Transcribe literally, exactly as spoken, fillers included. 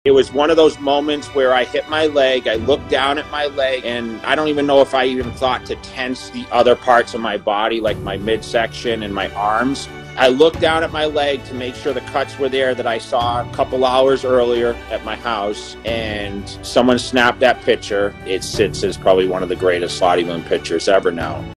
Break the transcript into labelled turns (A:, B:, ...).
A: It was one of those moments where I hit my leg, I looked down at my leg, and I don't even know if I even thought to tense the other parts of my body, like my midsection and my arms. I looked down at my leg to make sure the cuts were there that I saw a couple hours earlier at my house, and someone snapped that picture. It sits as probably one of the greatest Lottie Moon pictures ever now.